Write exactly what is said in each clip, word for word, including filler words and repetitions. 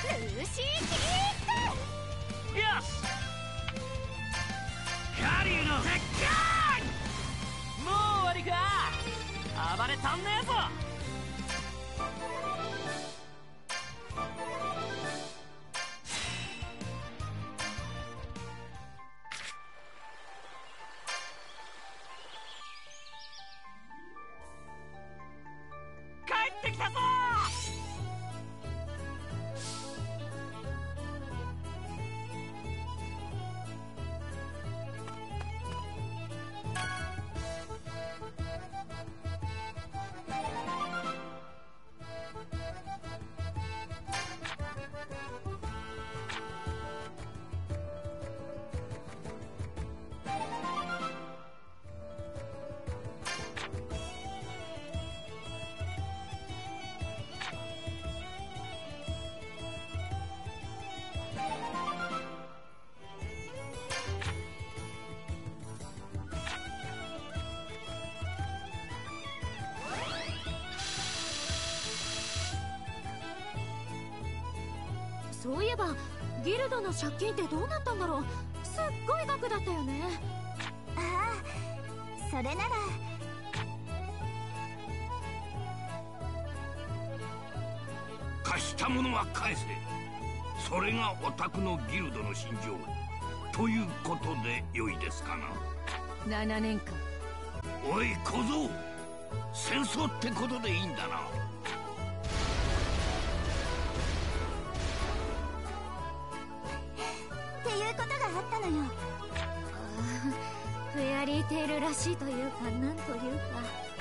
ルーシーキック。 よし、カリーの鉄拳。もう終わりか。暴れ足んねえぞ。帰ってきたぞ。 そういえばギルドの借金ってどうなったんだろう。すっごい額だったよね。 ああ、それなら。 貸したものは返せ。それがオタクのギルドの信条ということでよいですかな。 ななねんかん。 おい小僧、戦争ってことでいいんだな。 っていうことがあったのよ。 ああ、フェアリーテールらしいというか、なんというか。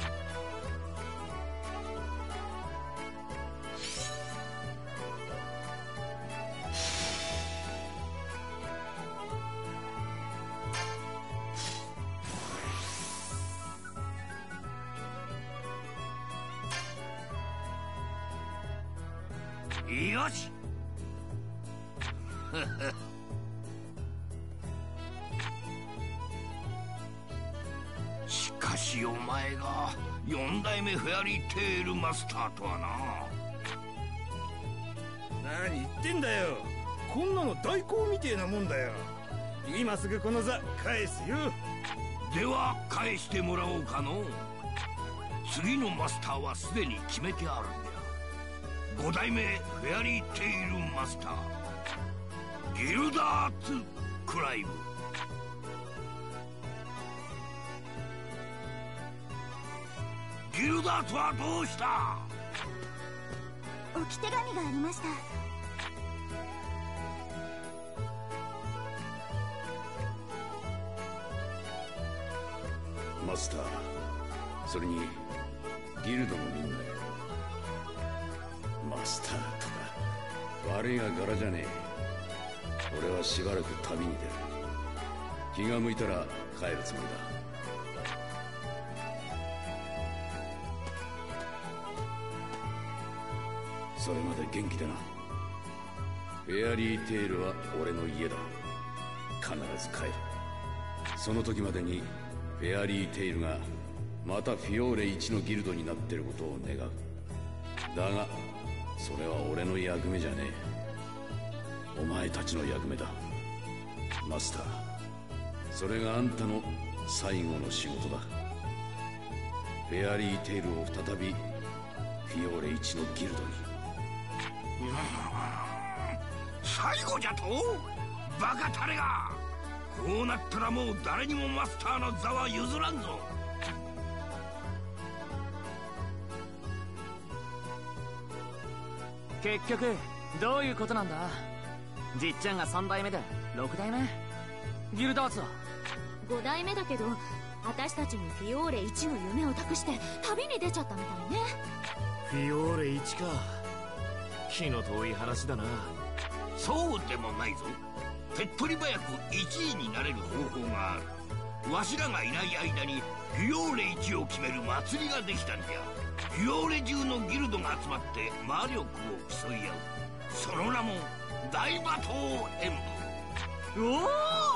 よししかしお前が四代目フェアリーテールマスターとはな。 何言ってんだよ。こんなの代行みてえなもんだよ。今すぐこの座返すよ。 では返してもらおうかの。次のマスターはすでに決めてあるんだ。五代目フェアリーテイルマスター、ギルダーツ・クライブ。ギルダーツはどうした？ 置き手紙がありました。 マスター、それにギルドのみんなへ。マスターとか悪いが柄じゃねえ。俺はしばらく旅に出る。気が向いたら帰るつもりだ。それまで元気でな。フェアリーテールは俺の家だ。必ず帰る。その時までにフェアリーテイルがまたフィオーレ一のギルドになってることを願う。だがそれは俺の役目じゃねえ。お前たちの役目だ、マスター。それがあんたの最後の仕事だ。フェアリーテイルを再びフィオーレ一のギルドに。 最後じゃと？バカタレが！こうなったらもう誰にもマスターの座は譲らんぞ。 結局どういうことなんだ。じっちゃんがさん代目でろく代目。ギルダーツはご代目だけど、私たちにフィオーレ一の夢を託して旅に出ちゃったみたいね。 フィオーレ一か。気の遠い話だな。 そうでもないぞ。手っ取り早くいちいになれる方法がある。わしらがいない間にフィオーレ一を決める祭りができたんじゃ。フィオーレ中のギルドが集まって魔力を競い合う。その名も大魔刀演武。 おお、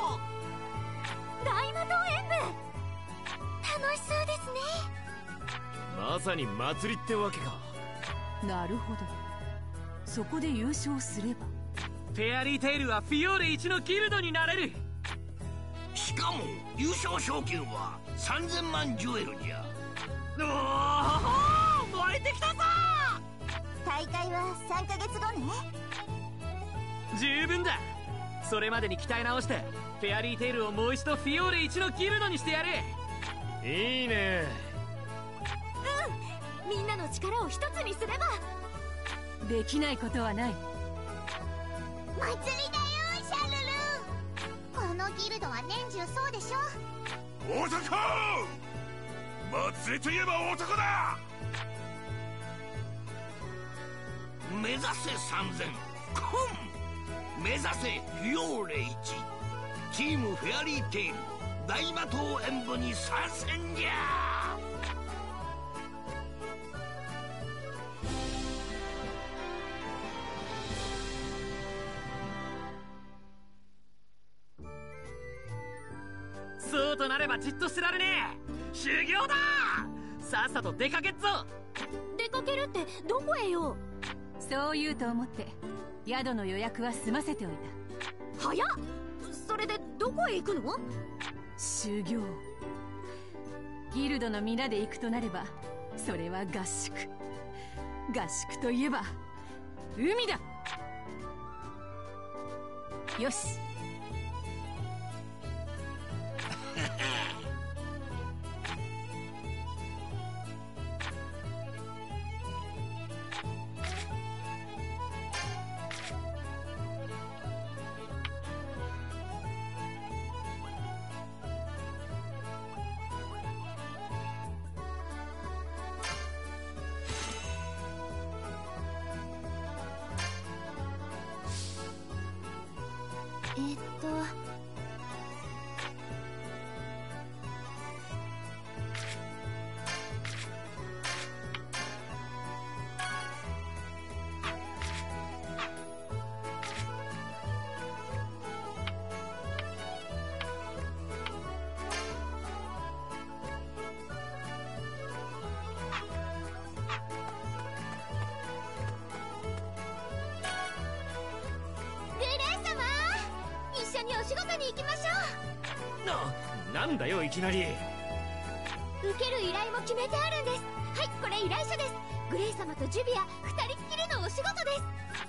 大魔刀演武、楽しそうですね。 まさに祭りってわけか。 なるほど。 そこで優勝すればフェアリーテイルはフィオーレ一のギルドになれる。 しかも優勝賞金はさんぜんまんジュエルじゃ。 おお、燃えてきたぞ。 大会はさんかげつごね。 十分だ。それまでに鍛え直してフェアリーテイルをもう一度フィオーレ一のギルドにしてやる。いいね。 うん、みんなの力を一つにすれば。 できないことはない。 祭りだよシャルル。このギルドは年中そうでしょ。 男、祭りといえば男だ。 目指せさんぜん、コン目指せフィオーレいち。チームフェアリーテイル大魔党演舞に参戦じゃ。 そうとなればじっとしてられねえ。修行だ。さっさと出かけっぞ。 出かけるってどこへよ。 そう言うと思って宿の予約は済ませておいた。 早っ。それでどこへ行くの？ 修行。ギルドの皆で行くとなればそれは合宿。合宿といえば海だ。よし。 えっとお仕事に行きましょな、なんだよいきなり。 受ける依頼も決めてあるんです。はい、これ依頼書です。グレイ様とジュビア二人っきりのお仕事です。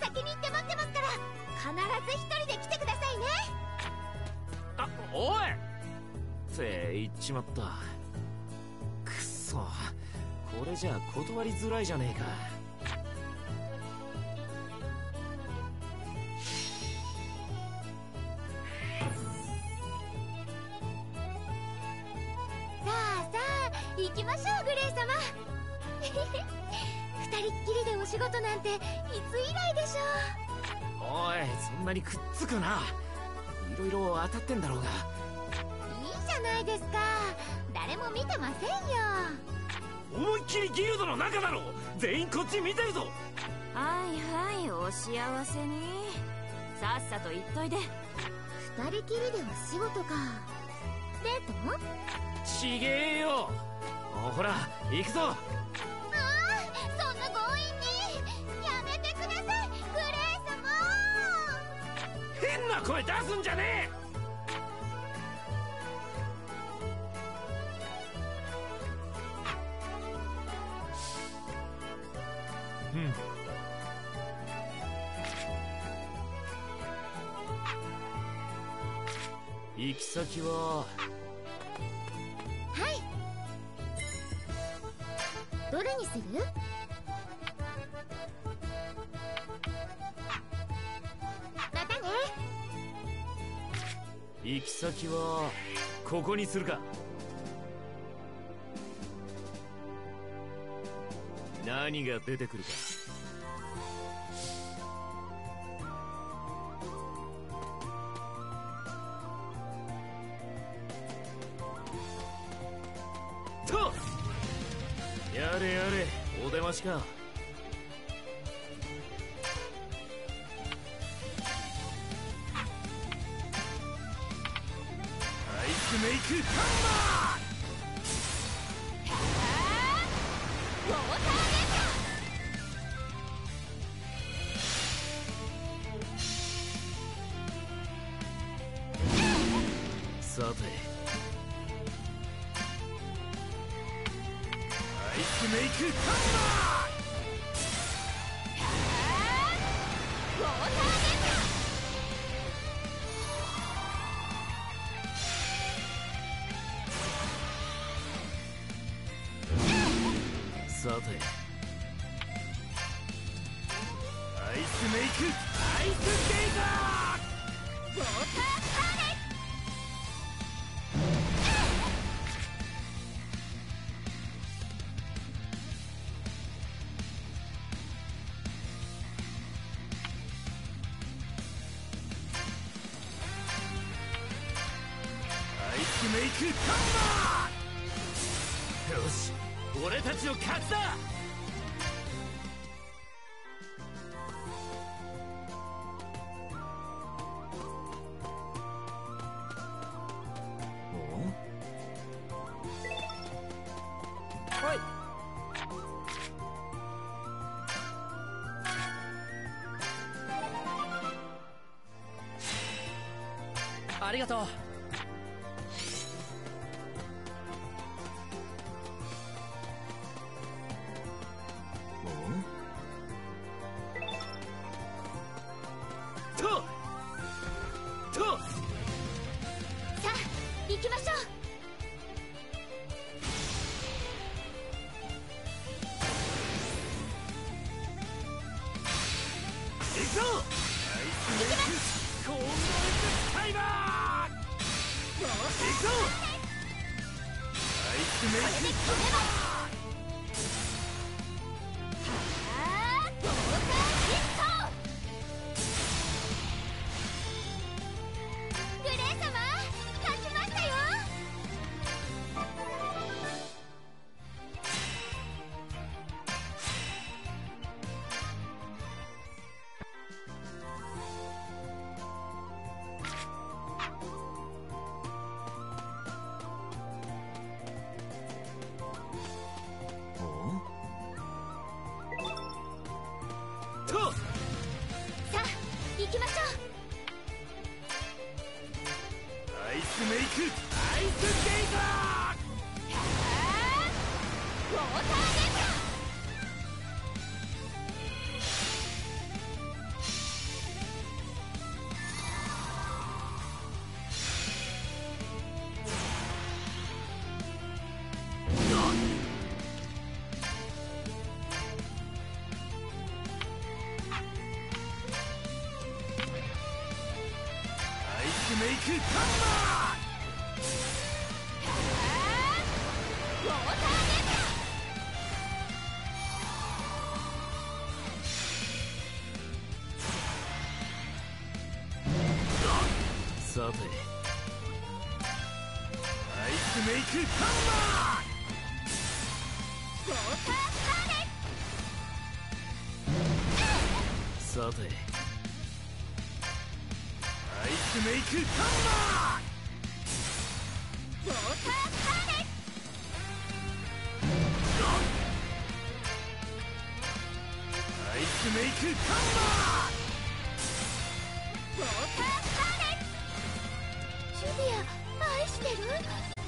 先に行って待ってますから必ず一人で来てくださいね。 あ、おいって言っちまった。くそ、これじゃ断りづらいじゃねえか。 行きましょうグレイ様。二人っきりでお仕事なんていつ以来でしょう。 おい、そんなにくっつくな。いろいろ当たってんだろうが。 いいじゃないですか。誰も見てませんよ。 思いっきりギルドの中だろ。全員こっち見てるぞ。 はいはい、お幸せに。さっさと行っといで。二人きりでお仕事か。デート？ ちげえよ。ほら行くぞ。 ああ、そんな強引にやめてくださいグレイ様。 変な声出すんじゃねえ。うん。行き先はどれにする？またね。 行き先はここにするか。何が出てくるか。とやれやれ、お出ましか。アイスメイクハンマー。 ウォーターメーカー。 さて、 アイスメイクハンマー。 ウォーターデさて、 アイスメイクアイスゲイザー。 ウォーターパーレアイスメイクハンマー。 よし、俺たちの勝ちだ。 はい。 ありがとう。ととさあ行きましょう。 行くぞ。アイスメイクコーンドエクタイマー。行くぞ。アイスメイクこれで決めます。はーウォーターヒット。グレー様勝ちましたよ。 とさあ行きましょう。 アイスメイクアイスゲイザー。 ウォーターデンサアイスメイクハンマーウォーターデンさて、 ー。アイスメイクハンマウォーターパーレさて、 ー。アイスメイクハンマウォーターパーレー。アイスメイクハンマー。 ウォーターパーレジュビア愛してる。